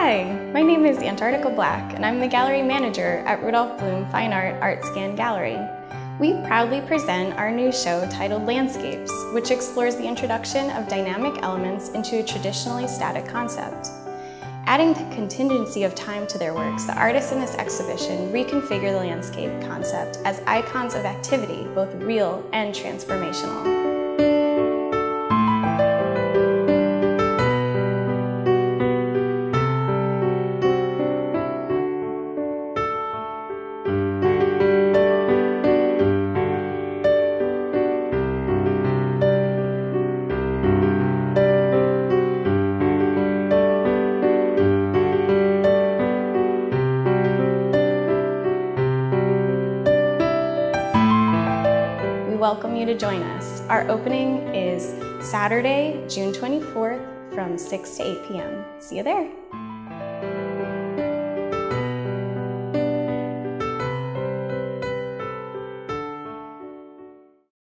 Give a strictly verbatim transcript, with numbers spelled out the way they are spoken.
Hi, my name is Antarctica Black, and I'm the gallery manager at Rudolph Blume Fine Art ArtScan Gallery. We proudly present our new show titled Landscapes, which explores the introduction of dynamic elements into a traditionally static concept. Adding the contingency of time to their works, the artists in this exhibition reconfigure the landscape concept as icons of activity, both real and transformational. Welcome you to join us. Our opening is Saturday, June twenty-fourth from six to eight p m See you there.